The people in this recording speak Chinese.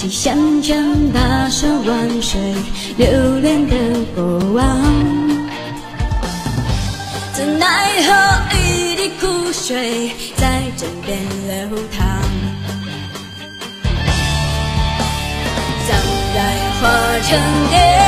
起想将大手万水，留恋的过往。怎奈何一滴苦水在枕边流淌，将爱化成蝶。